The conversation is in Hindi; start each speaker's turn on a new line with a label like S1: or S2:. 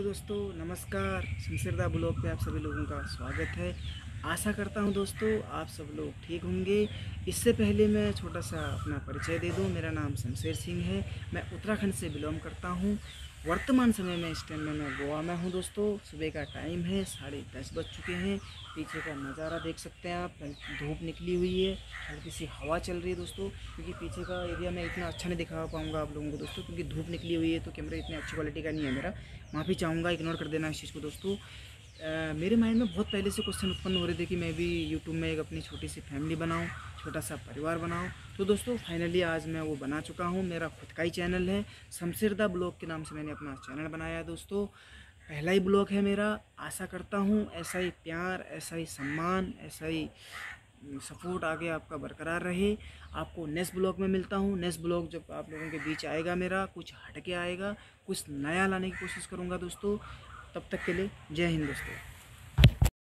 S1: दोस्तों, नमस्कार। शमशेरदा ब्लॉग पे आप सभी लोगों का स्वागत है। आशा करता हूं दोस्तों आप सब लोग ठीक होंगे। इससे पहले मैं छोटा सा अपना परिचय दे दूं। मेरा नाम शमशेर सिंह है। मैं उत्तराखंड से बिलोंग करता हूं। वर्तमान समय में इस टाइम में मैं गोवा में हूं दोस्तों। सुबह का टाइम है, 10:30 बज चुके हैं। पीछे का नज़ारा देख सकते हैं आप। धूप निकली हुई है, हल्की सी हवा चल रही है दोस्तों। क्योंकि पीछे का एरिया मैं इतना अच्छा नहीं दिखा पाऊंगा आप लोगों को दोस्तों, क्योंकि धूप निकली हुई है तो कैमरा इतनी अच्छी क्वालिटी का नहीं है मेरा। माफ़ी चाहूँगा, इग्नोर कर देना इस चीज़ को दोस्तों। मेरे माइंड में बहुत पहले से क्वेश्चन उत्पन्न हो रहे थे कि मैं भी यूट्यूब में एक अपनी छोटी सी फैमिली बनाऊं, छोटा सा परिवार बनाऊं। तो दोस्तों फाइनली आज मैं वो बना चुका हूं। मेरा खुद का ही चैनल है, शमशेरदा ब्लॉग के नाम से मैंने अपना चैनल बनाया है दोस्तों। पहला ही ब्लॉग है मेरा। आशा करता हूं ऐसा ही प्यार, ऐसा ही सम्मान, ऐसा ही सपोर्ट आगे आपका बरकरार रहे। आपको नेक्स्ट ब्लॉग में मिलता हूँ। नेक्स्ट ब्लॉग जब आप लोगों के बीच आएगा मेरा, कुछ हट के आएगा, कुछ नया लाने की कोशिश करूँगा दोस्तों। तब तक के लिए जय हिंद दोस्तों।